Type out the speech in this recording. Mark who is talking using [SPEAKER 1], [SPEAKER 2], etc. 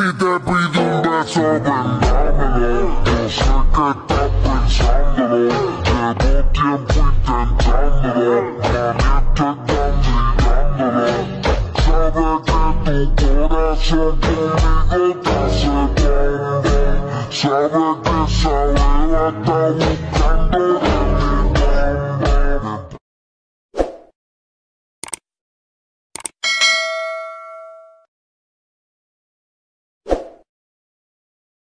[SPEAKER 1] ti te pido un beso, vendámelo. Yo sé que estás pensándolo, llevo tiempo intentándolo. Mami, esto están gritándolo. Sabe que tu corazón conmigo te hace bombón. Sabe que esa beba está buscando